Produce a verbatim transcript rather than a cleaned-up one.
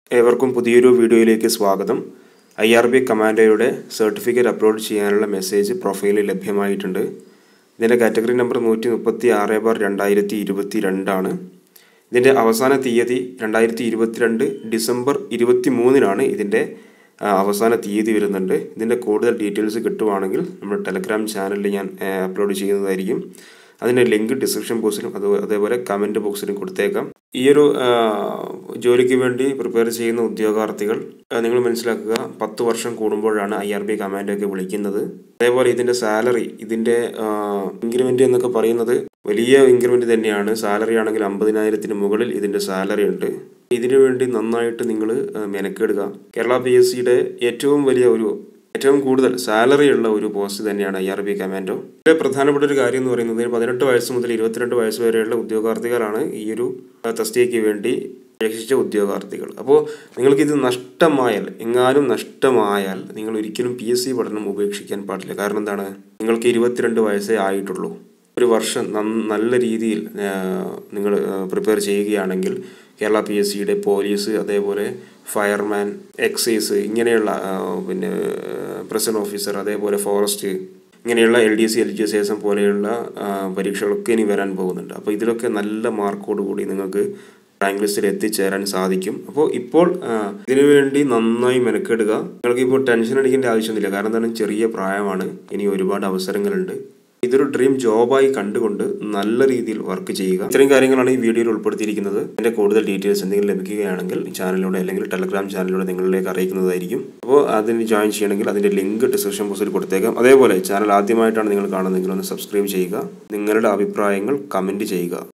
ഏവർക്കും പുതിയൊരു വീഡിയോയിലേക്ക് സ്വാഗതം. ഐ ആർ ബി കമാൻഡോയുടെ സർട്ടിഫിക്കറ്റ് അപ്ലോഡ് ചെയ്യാനുള്ള മെസ്സേജ് പ്രൊഫൈലിൽ ലഭ്യമായിട്ടുണ്ട്. ഇതിൻ്റെ കാറ്റഗറി നമ്പർ നൂറ്റി മുപ്പത്തി ആറ് ബാർ രണ്ടായിരത്തി ഇരുപത്തി രണ്ടാണ്. ഇതിൻ്റെ അവസാന തീയതി രണ്ടായിരത്തി ഇരുപത്തിരണ്ട് ഡിസംബർ ഇരുപത്തി മൂന്നിനാണ് ഇതിൻ്റെ അവസാന തീയതി വരുന്നുണ്ട്. ഇതിൻ്റെ കൂടുതൽ ഡീറ്റെയിൽസ് കിട്ടുവാണെങ്കിൽ നമ്മുടെ ടെലഗ്രാം ചാനലിൽ ഞാൻ അപ്ലോഡ് ചെയ്യുന്നതായിരിക്കും. അതിൻ്റെ ലിങ്ക് ഡിസ്ക്രിപ്ഷൻ ബോക്സിലും അത് അതേപോലെ കമൻറ്റ് ബോക്സിലും കൊടുത്തേക്കാം. ഈ ഒരു ജോലിക്ക് വേണ്ടി പ്രിപ്പയർ ചെയ്യുന്ന ഉദ്യോഗാർത്ഥികൾ നിങ്ങൾ മനസ്സിലാക്കുക, പത്ത് വർഷം കൂടുമ്പോഴാണ് ഐ ആർ ബി കമാൻഡോ വിളിക്കുന്നത്. അതേപോലെ ഇതിൻ്റെ സാലറി, ഇതിൻ്റെ ഇൻക്രിമെൻ്റ് എന്നൊക്കെ പറയുന്നത് വലിയ ഇൻക്രിമെൻ്റ് തന്നെയാണ്. സാലറി ആണെങ്കിൽ അമ്പതിനായിരത്തിന് മുകളിൽ ഇതിൻ്റെ സാലറി ഉണ്ട്. ഇതിനു വേണ്ടി നന്നായിട്ട് നിങ്ങൾ മെനക്കെടുക. കേരള പി എസ് സിയുടെ ഏറ്റവും വലിയ ഒരു ഏറ്റവും കൂടുതൽ സാലറി ഉള്ള ഒരു പോസ്റ്റ് തന്നെയാണ് ഐ ആർ ബി കമാൻഡോ. ഇതിലെ പ്രധാനപ്പെട്ട ഒരു കാര്യം എന്ന് പറയുന്നത് പതിനെട്ട് വയസ്സ് മുതൽ ഇരുപത്തിരണ്ട് വയസ്സ് വരെയുള്ള ഉദ്യോഗാർത്ഥികളാണ് ഈ ഒരു തസ്തികയ്ക്ക് വേണ്ടി അപേക്ഷിച്ച ഉദ്യോഗാർത്ഥികൾ. അപ്പോൾ നിങ്ങൾക്കിത് നഷ്ടമായാൽ, എങ്ങാനും നഷ്ടമായാൽ നിങ്ങൾ ഒരിക്കലും പി എസ് സി പഠനം ഉപേക്ഷിക്കാൻ പാടില്ല. കാരണം എന്താണ്, നിങ്ങൾക്ക് ഇരുപത്തിരണ്ട് വയസ്സേ ആയിട്ടുള്ളൂ. ഒരു വർഷം നല്ല രീതിയിൽ നിങ്ങൾ പ്രിപ്പയർ ചെയ്യുകയാണെങ്കിൽ കേരള പി എസ് സിയുടെ പോലീസ്, അതേപോലെ ഫയർമാൻ, എക്സൈസ്, ഇങ്ങനെയുള്ള പിന്നെ പ്രസന്റ് ഓഫീസർ, അതേപോലെ ഫോറസ്റ്റ്, ഇങ്ങനെയുള്ള L D C L G S S M പോലെയുള്ള പരീക്ഷകളൊക്കെ ഇനി വരാൻ പോകുന്നുണ്ട്. അപ്പോൾ ഇതിലൊക്കെ നല്ല മാർക്കോട് കൂടി നിങ്ങൾക്ക് റാങ്ക് ലിസ്റ്റിൽ എത്തിച്ചേരാൻ സാധിക്കും. അപ്പോൾ ഇപ്പോൾ ഇതിനു വേണ്ടി നന്നായി മെനക്കെടുക. നിങ്ങൾക്ക് ഇപ്പോൾ ടെൻഷൻ അടിക്കേണ്ട ആവശ്യമൊന്നുമില്ല. കാരണം എന്താണ്, ചെറിയ പ്രായമാണ്, ഇനി ഒരുപാട് അവസരങ്ങളുണ്ട്. ഇതൊരു ഡ്രീം ജോബായി കണ്ടുകൊണ്ട് നല്ല രീതിയിൽ വർക്ക് ചെയ്യുക. ഇത്രയും കാര്യങ്ങളാണ് ഈ വീഡിയോയിൽ ഉൾപ്പെടുത്തിയിരിക്കുന്നത്. ഇതിൻ്റെ കൂടുതൽ ഡീറ്റെയിൽസ് എന്തെങ്കിലും ലഭിക്കുകയാണെങ്കിൽ ചാനലിലൂടെ അല്ലെങ്കിൽ ടെലഗ്രാം ചാനലിലൂടെ നിങ്ങളിലേക്ക് അറിയിക്കുന്നതായിരിക്കും. അപ്പോൾ അതിന് ജോയിൻ ചെയ്യണമെങ്കിൽ അതിൻ്റെ ലിങ്ക് ഡിസ്ക്രിപ്ഷൻ ബോക്സിൽ കൊടുത്തേക്കാം. അതേപോലെ ചാനൽ ആദ്യമായിട്ടാണ് നിങ്ങൾ കാണുന്നതെങ്കിൽ ഒന്ന് സബ്സ്ക്രൈബ് ചെയ്യുക. നിങ്ങളുടെ അഭിപ്രായങ്ങൾ കമൻറ്റ് ചെയ്യുക.